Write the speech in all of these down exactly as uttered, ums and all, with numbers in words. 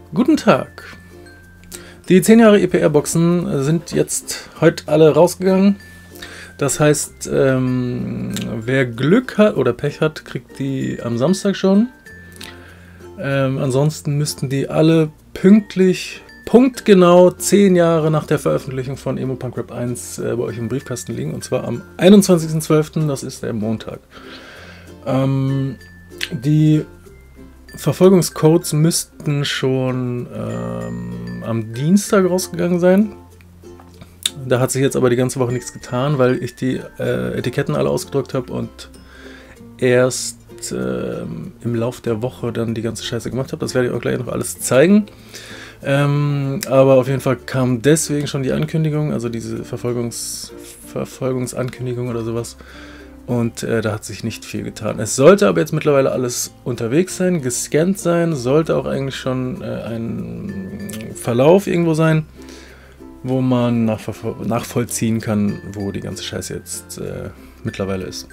Guten Tag. Die zehn Jahre E P R-Boxen sind jetzt heute alle rausgegangen. Das heißt, ähm, wer Glück hat oder Pech hat, kriegt die am Samstag schon. Ähm, ansonsten müssten die alle pünktlich, punktgenau zehn Jahre nach der Veröffentlichung von Emo Punk Rap eins äh, bei euch im Briefkasten liegen. Und zwar am einundzwanzigsten zwölften, das ist der Montag. Ähm, die Verfolgungscodes müssten schon ähm, am Dienstag rausgegangen sein. Da hat sich jetzt aber die ganze Woche nichts getan, weil ich die äh, Etiketten alle ausgedruckt habe und erst äh, im Lauf der Woche dann die ganze Scheiße gemacht habe. Das werde ich auch gleich noch alles zeigen. Ähm, aber auf jeden Fall kam deswegen schon die Ankündigung, also diese Verfolgungs Verfolgungsankündigung oder sowas. Und äh, da hat sich nicht viel getan. Es sollte aber jetzt mittlerweile alles unterwegs sein, gescannt sein, sollte auch eigentlich schon äh, ein Verlauf irgendwo sein, wo man nachvollziehen kann, wo die ganze Scheiße jetzt äh, mittlerweile ist.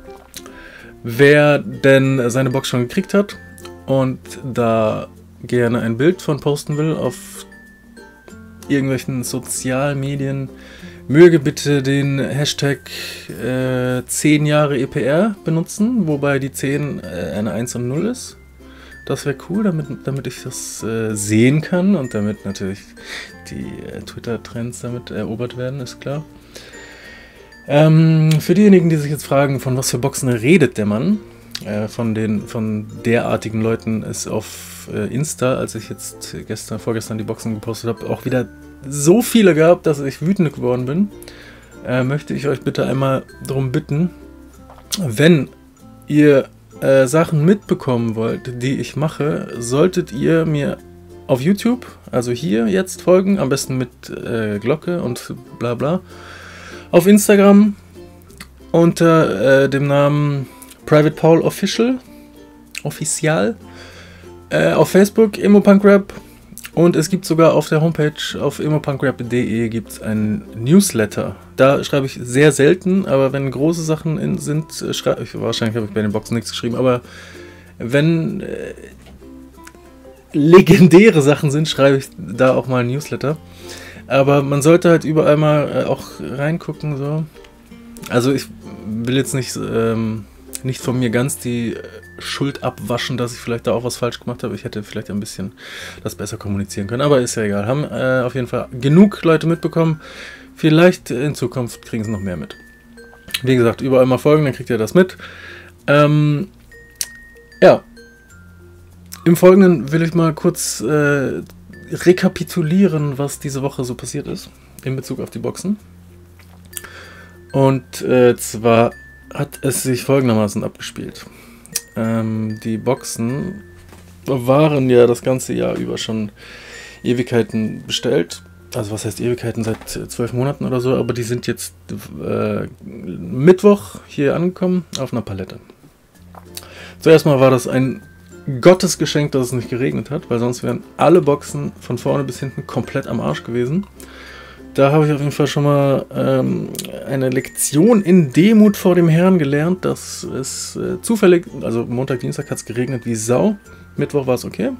Wer denn seine Box schon gekriegt hat und da gerne ein Bild von posten will auf irgendwelchen Sozialmedien, möge bitte den Hashtag äh, zehn Jahre E P R benutzen, wobei die zehn äh, eine eins und null ist. Das wäre cool, damit, damit ich das äh, sehen kann und damit natürlich die äh, Twitter-Trends damit erobert werden, ist klar. Ähm, für diejenigen, die sich jetzt fragen, von was für Boxen redet der Mann, äh, von, den, von derartigen Leuten ist auf äh, Insta, als ich jetzt gestern, vorgestern die Boxen gepostet habe, auch wieder so viele gehabt, dass ich wütend geworden bin, äh, möchte ich euch bitte einmal darum bitten, wenn ihr äh, Sachen mitbekommen wollt, die ich mache, solltet ihr mir auf YouTube, also hier jetzt folgen, am besten mit äh, Glocke und bla bla, auf Instagram unter äh, dem Namen Private Paul Official, Official, äh, auf Facebook Emo Punk Rap. Und es gibt sogar auf der Homepage auf emo punk rap punkt de gibt es einen Newsletter. Da schreibe ich sehr selten, aber wenn große Sachen in, sind, schreibe ich, wahrscheinlich habe ich bei den Boxen nichts geschrieben, aber wenn äh, legendäre Sachen sind, schreibe ich da auch mal ein Newsletter. Aber man sollte halt überall mal äh, auch reingucken. So. Also ich will jetzt nicht, ähm, nicht von mir ganz die Schuld abwaschen, dass ich vielleicht da auch was falsch gemacht habe. Ich hätte vielleicht ein bisschen das besser kommunizieren können, aber ist ja egal. Haben äh, auf jeden Fall genug Leute mitbekommen. Vielleicht in Zukunft kriegen sie noch mehr mit. Wie gesagt, überall mal folgen, dann kriegt ihr das mit. Ähm, ja. Im Folgenden will ich mal kurz äh, rekapitulieren, was diese Woche so passiert ist in Bezug auf die Boxen. Und äh, zwar hat es sich folgendermaßen abgespielt. Ähm, die Boxen waren ja das ganze Jahr über schon Ewigkeiten bestellt. Also was heißt Ewigkeiten? Seit zwölf Monaten oder so. Aber die sind jetzt äh, Mittwoch hier angekommen auf einer Palette. Zuerst mal war das ein Gottesgeschenk, dass es nicht geregnet hat, weil sonst wären alle Boxen von vorne bis hinten komplett am Arsch gewesen. Da habe ich auf jeden Fall schon mal ähm, eine Lektion in Demut vor dem Herrn gelernt, dass es äh, zufällig, also Montag, Dienstag hat es geregnet wie Sau, Mittwoch war es okay.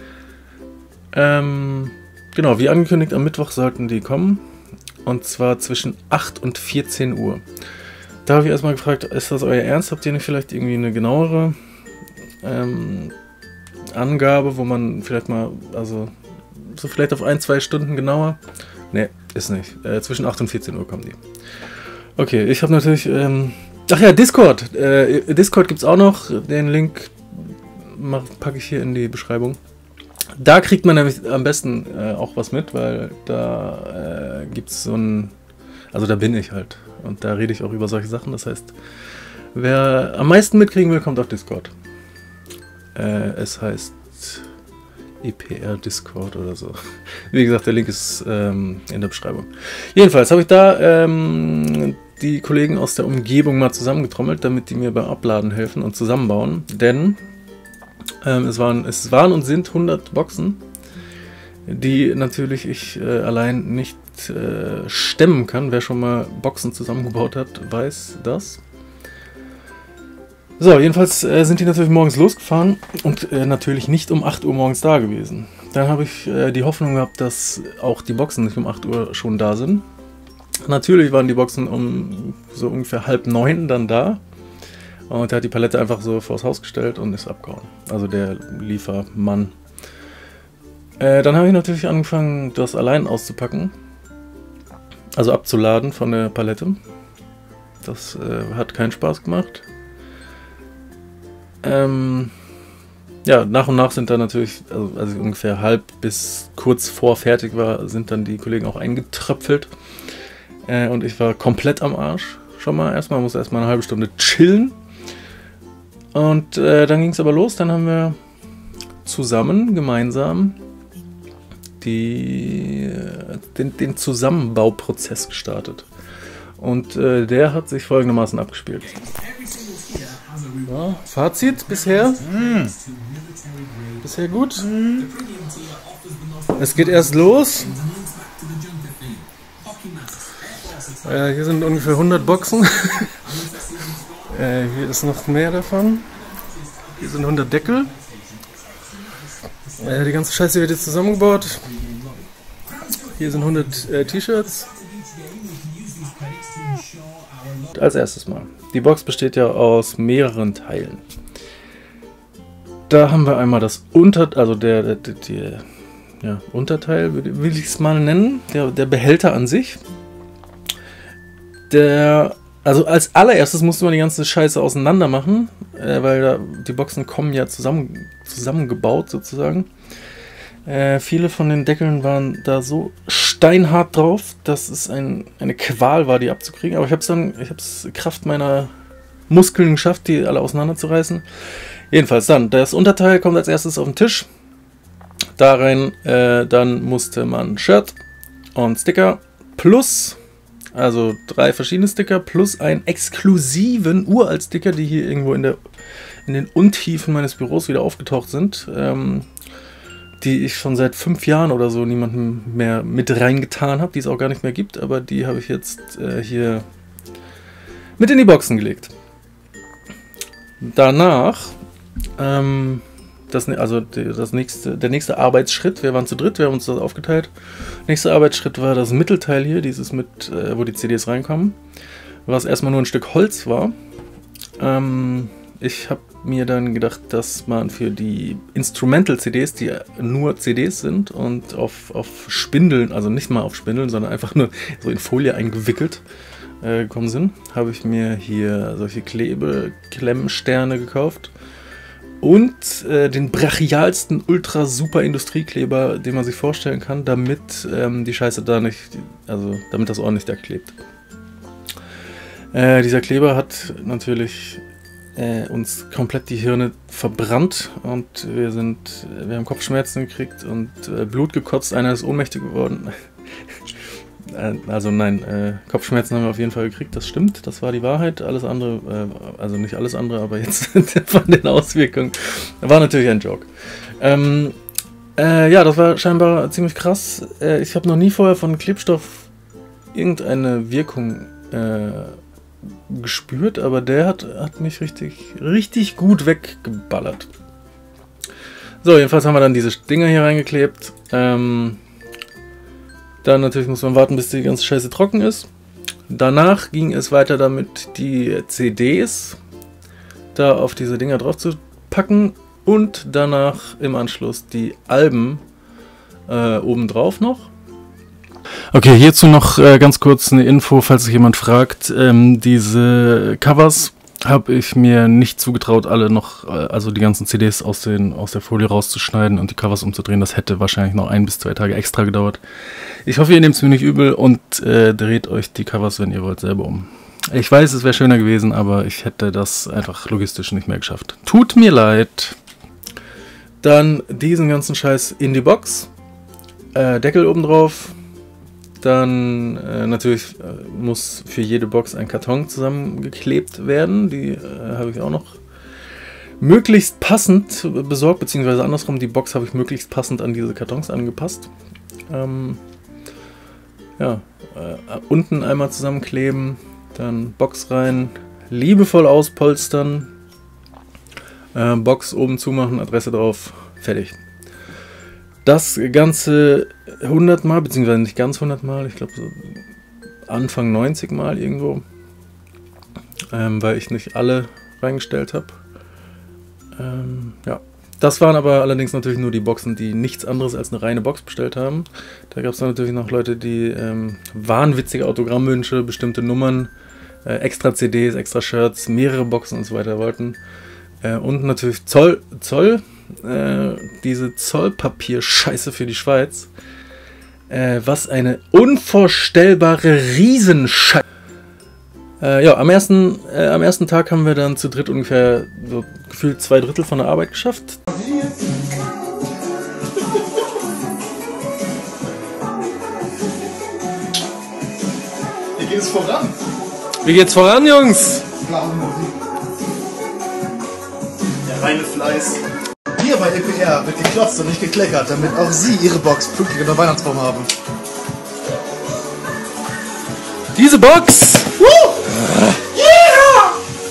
Ähm, genau, wie angekündigt, am Mittwoch sollten die kommen, und zwar zwischen acht und vierzehn Uhr. Da habe ich erstmal gefragt, ist das euer Ernst? Habt ihr nicht vielleicht irgendwie eine genauere ähm, Angabe, wo man vielleicht mal, also so vielleicht auf ein, zwei Stunden genauer? Ne, ist nicht. Äh, zwischen acht und vierzehn Uhr kommen die. Okay, ich habe natürlich... Ähm, ach ja, Discord. Äh, Discord gibt es auch noch. Den Link packe ich hier in die Beschreibung. Da kriegt man nämlich am besten äh, auch was mit, weil da äh, gibt es so ein... Also da bin ich halt. Und da rede ich auch über solche Sachen. Das heißt, wer am meisten mitkriegen will, kommt auf Discord. Äh, es heißt... E P R Discord oder so. Wie gesagt, der Link ist ähm, in der Beschreibung. Jedenfalls habe ich da ähm, die Kollegen aus der Umgebung mal zusammengetrommelt, damit die mir beim Abladen helfen und zusammenbauen. Denn ähm, es, waren, es waren und sind hundert Boxen, die natürlich ich äh, allein nicht äh, stemmen kann. Wer schon mal Boxen zusammengebaut hat, weiß das. So, jedenfalls äh, sind die natürlich morgens losgefahren und äh, natürlich nicht um acht Uhr morgens da gewesen. dann habe ich äh, die Hoffnung gehabt, dass auch die Boxen nicht um acht Uhr schon da sind. Natürlich waren die Boxen um so ungefähr halb neun dann da. Und er hat die Palette einfach so vors Haus gestellt und ist abgehauen. Also der Liefermann. Äh, dann habe ich natürlich angefangen, das allein auszupacken. Also abzuladen von der Palette. Das äh, hat keinen Spaß gemacht. Ähm, ja, nach und nach sind dann natürlich, also, also ungefähr halb bis kurz vor fertig war, sind dann die Kollegen auch eingetröpfelt. Äh, und ich war komplett am Arsch. Schon mal erstmal, musste erstmal eine halbe Stunde chillen. Und äh, dann ging es aber los. Dann haben wir zusammen, gemeinsam, die, äh, den, den Zusammenbauprozess gestartet. Und äh, der hat sich folgendermaßen abgespielt. Ja, Fazit bisher? Mm. Bisher gut. Mm. Es geht erst los. Äh, hier sind ungefähr hundert Boxen. äh, hier ist noch mehr davon. Hier sind hundert Deckel. Äh, die ganze Scheiße wird jetzt zusammengebaut. Hier sind hundert äh, T-Shirts. Als erstes mal. Die Box besteht ja aus mehreren Teilen. Da haben wir einmal das Unter... Also der, der, der, der ja, Unterteil, will ich es mal nennen. Der, der Behälter an sich. Der... Also als allererstes musste man die ganze Scheiße auseinander machen, äh, weil da, die Boxen kommen ja zusammen, zusammengebaut sozusagen. Äh, viele von den Deckeln waren da so steinhart drauf, dass es ein, eine Qual war, die abzukriegen. Aber ich habe es dann, ich habe es Kraft meiner Muskeln geschafft, die alle auseinanderzureißen. Jedenfalls dann, das Unterteil kommt als erstes auf den Tisch. Da rein, äh, dann musste man Shirt und Sticker plus... Also drei verschiedene Sticker plus einen exklusiven Uralt-Sticker, die hier irgendwo in, der, in den Untiefen meines Büros wieder aufgetaucht sind. Ähm, die ich schon seit fünf Jahren oder so niemandem mehr mit reingetan habe, die es auch gar nicht mehr gibt. Aber die habe ich jetzt äh, hier mit in die Boxen gelegt. Danach... Ähm, Das, also das nächste, der nächste Arbeitsschritt, wir waren zu dritt, wir haben uns das aufgeteilt. Nächster Arbeitsschritt war das Mittelteil hier, dieses mit, äh, wo die C Ds reinkommen, was erstmal nur ein Stück Holz war. Ähm, ich habe mir dann gedacht, dass man für die Instrumental-C Ds, die nur C Ds sind und auf, auf Spindeln, also nicht mal auf Spindeln, sondern einfach nur so in Folie eingewickelt äh, gekommen sind, habe ich mir hier solche Klebeklemmsterne gekauft. Und äh, den brachialsten Ultra-Super-Industriekleber, den man sich vorstellen kann, damit ähm, die Scheiße da nicht, also damit das ordentlich da klebt. Äh, dieser Kleber hat natürlich äh, uns komplett die Hirne verbrannt und wir sind, wir haben Kopfschmerzen gekriegt und äh, Blut gekotzt. Einer ist ohnmächtig geworden. Also nein, äh, Kopfschmerzen haben wir auf jeden Fall gekriegt, das stimmt, das war die Wahrheit. Alles andere, äh, also nicht alles andere, aber jetzt von den Auswirkungen, war natürlich ein Joke. Ähm, äh, ja, das war scheinbar ziemlich krass. Äh, ich habe noch nie vorher von Klebstoff irgendeine Wirkung äh, gespürt, aber der hat, hat mich richtig, richtig gut weggeballert. So, jedenfalls haben wir dann diese Dinger hier reingeklebt. Ähm... Dann natürlich muss man warten, bis die ganze Scheiße trocken ist. Danach ging es weiter damit, die C Ds da auf diese Dinger drauf zu packen und danach im Anschluss die Alben äh, obendrauf noch. Okay, hierzu noch äh, ganz kurz eine Info, falls sich jemand fragt. Ähm, diese Covers habe ich mir nicht zugetraut, alle noch, äh, also die ganzen C Ds aus, den, aus der Folie rauszuschneiden und die Covers umzudrehen. Das hätte wahrscheinlich noch ein bis zwei Tage extra gedauert. Ich hoffe, ihr nehmt es mir nicht übel und äh, dreht euch die Covers, wenn ihr wollt, selber um. Ich weiß, es wäre schöner gewesen, aber ich hätte das einfach logistisch nicht mehr geschafft. Tut mir leid. Dann diesen ganzen Scheiß in die Box. Äh, Deckel oben drauf. Dann äh, natürlich äh, muss für jede Box ein Karton zusammengeklebt werden. Die äh, habe ich auch noch möglichst passend besorgt, beziehungsweise andersrum, die Box habe ich möglichst passend an diese Kartons angepasst. Ähm, ja, äh, unten einmal zusammenkleben, dann Box rein, liebevoll Das Ganze hundert Mal, beziehungsweise nicht ganz hundert Mal, ich glaube so Anfang neunzig Mal irgendwo, ähm, weil ich nicht alle reingestellt habe. Ähm, ja, das waren aber allerdings natürlich nur die Boxen, die nichts anderes als eine reine Box bestellt haben. Da gab es dann natürlich noch Leute, die ähm, wahnwitzige Autogrammwünsche, bestimmte Nummern, äh, extra C Ds, extra Shirts, mehrere Boxen und so weiter wollten. Äh, und natürlich Zoll, Zoll, äh, diese Zollpapier-Scheiße für die Schweiz. Äh, was eine unvorstellbare Riesenscheiße. Äh, ja, am ersten, äh, am ersten Tag haben wir dann zu dritt ungefähr so gefühlt zwei Drittel von der Arbeit geschafft. Wie geht es voran? Wie geht's voran, Jungs? Der reine Fleiß. Hier bei E P R wird geklotzt und nicht gekleckert, damit auch Sie Ihre Box pünktlich in der Weihnachtsbaum haben. Diese Box! Woo! Yeah!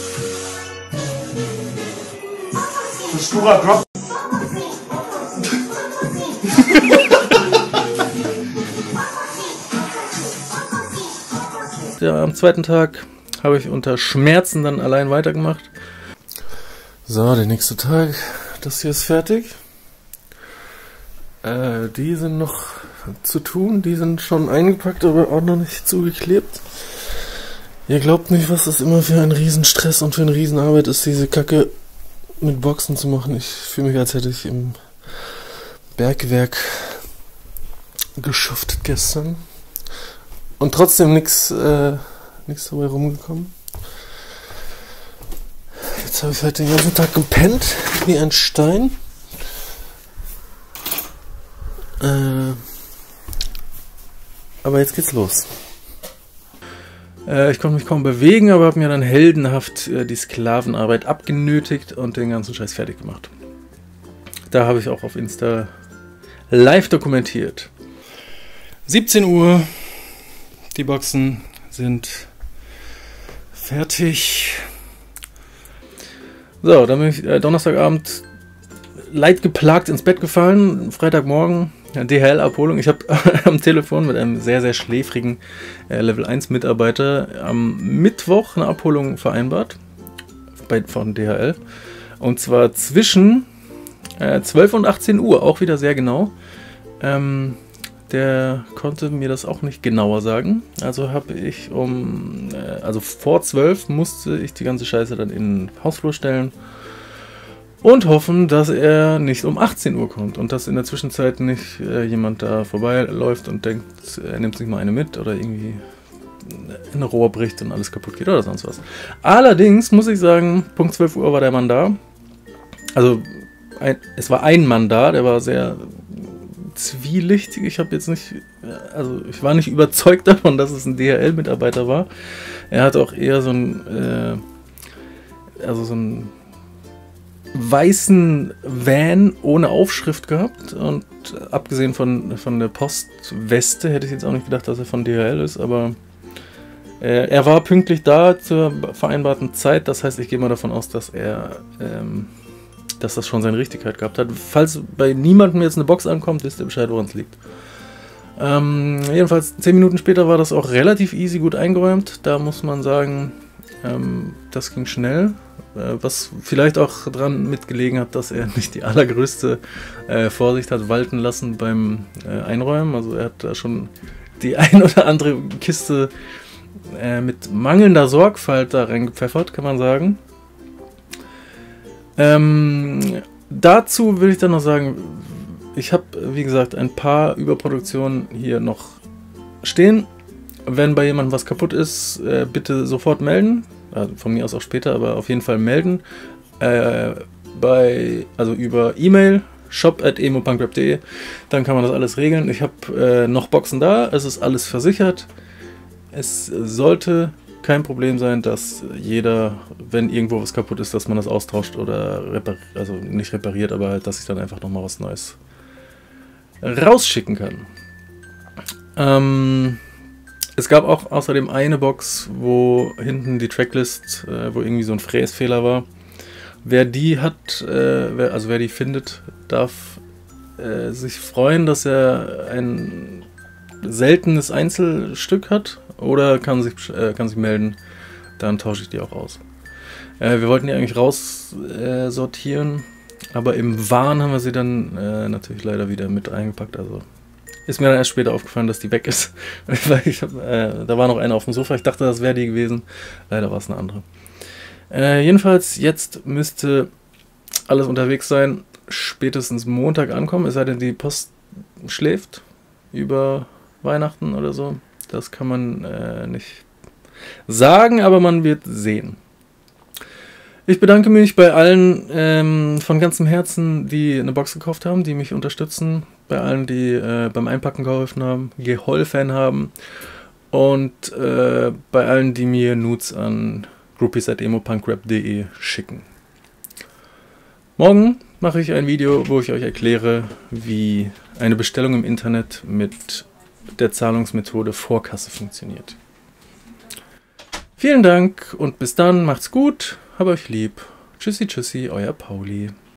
Stura Drop. Ja, am zweiten Tag habe ich unter Schmerzen dann allein weitergemacht. So, der nächste Tag. Das hier ist fertig. Äh, die sind noch zu tun. Die sind schon eingepackt, aber auch noch nicht zugeklebt. Ihr glaubt nicht, was das immer für ein Riesenstress und für eine Riesenarbeit ist, diese Kacke mit Boxen zu machen. Ich fühle mich, als hätte ich im Bergwerk geschuftet gestern. Und trotzdem nichts äh, nichts dabei rumgekommen. Jetzt habe ich heute den ganzen Tag gepennt, wie ein Stein. Äh, aber jetzt geht's los. Äh, ich konnte mich kaum bewegen, aber habe mir dann heldenhaft äh, die Sklavenarbeit abgenötigt und den ganzen Scheiß fertig gemacht. Da habe ich auch auf Insta live dokumentiert. siebzehn Uhr, die Boxen sind fertig. So, dann bin ich äh, Donnerstagabend leid geplagt ins Bett gefallen. Freitagmorgen D H L-Abholung. Ich habe am Telefon mit einem sehr, sehr schläfrigen äh, Level eins Mitarbeiter am Mittwoch eine Abholung vereinbart bei, von D H L. Und zwar zwischen äh, zwölf und achtzehn Uhr, auch wieder sehr genau. Ähm, der konnte mir das auch nicht genauer sagen. Also habe ich um, äh, also vor zwölf musste ich die ganze Scheiße dann in den Hausflur stellen und hoffen, dass er nicht um achtzehn Uhr kommt und dass in der Zwischenzeit nicht äh, jemand da vorbeiläuft und denkt, er nimmt sich mal eine mit oder irgendwie ein Rohr bricht und alles kaputt geht oder sonst was. Allerdings muss ich sagen, Punkt zwölf Uhr war der Mann da. Also ein, es war ein Mann da, der war sehr zwielichtig. Ich habe jetzt nicht, also ich war nicht überzeugt davon, dass es ein D H L-Mitarbeiter war. Er hat auch eher so ein, äh, also so ein weißen Van ohne Aufschrift gehabt und abgesehen von, von der Postweste hätte ich jetzt auch nicht gedacht, dass er von D H L ist, aber äh, er war pünktlich da zur vereinbarten Zeit, das heißt, ich gehe mal davon aus, dass er ähm, dass das schon seine Richtigkeit gehabt hat. Falls bei niemandem jetzt eine Box ankommt, wisst ihr Bescheid, woran es liegt. Ähm, jedenfalls zehn Minuten später war das auch relativ easy gut eingeräumt. Da muss man sagen, ähm, das ging schnell. Äh, was vielleicht auch dran mitgelegen hat, dass er nicht die allergrößte äh, Vorsicht hat walten lassen beim äh, Einräumen. Also er hat da schon die ein oder andere Kiste äh, mit mangelnder Sorgfalt da reingepfeffert, kann man sagen. Ähm, dazu will ich dann noch sagen, ich habe, wie gesagt, ein paar Überproduktionen hier noch stehen. Wenn bei jemandem was kaputt ist, äh, bitte sofort melden. Also von mir aus auch später, aber auf jeden Fall melden. Äh, bei, also über E-Mail, shop at emopunkrap punkt de. Dann kann man das alles regeln. Ich habe äh, noch Boxen da, es ist alles versichert. Es sollte kein Problem sein, dass jeder, wenn irgendwo was kaputt ist, dass man das austauscht oder repariert, also nicht repariert, aber halt, dass ich dann einfach nochmal was Neues rausschicken kann. Ähm, es gab auch außerdem eine Box, wo hinten die Tracklist, äh, wo irgendwie so ein Fräsfehler war. Wer die hat, äh, wer, also wer die findet, darf äh, sich freuen, dass er ein seltenes Einzelstück hat, oder kann sich, äh, kann sich melden, dann tausche ich die auch aus. Äh, wir wollten die eigentlich raus äh, sortieren, aber im Wahn haben wir sie dann äh, natürlich leider wieder mit eingepackt. Also ist mir dann erst später aufgefallen, dass die weg ist. Weil ich hab, äh, da war noch eine auf dem Sofa, ich dachte, das wäre die gewesen. Leider war es eine andere. Äh, jedenfalls, jetzt müsste alles unterwegs sein, spätestens Montag ankommen, es sei denn, die Post schläft über Weihnachten oder so. Das kann man äh, nicht sagen, aber man wird sehen. Ich bedanke mich bei allen ähm, von ganzem Herzen, die eine Box gekauft haben, die mich unterstützen, bei allen, die äh, beim Einpacken geholfen haben, geholfen haben und äh, bei allen, die mir Nudes an groupies at emopunkrap punkt de schicken. Morgen mache ich ein Video, wo ich euch erkläre, wie eine Bestellung im Internet mit der Zahlungsmethode Vorkasse funktioniert. Vielen Dank und bis dann, macht's gut, hab euch lieb. Tschüssi, tschüssi, euer Pauli.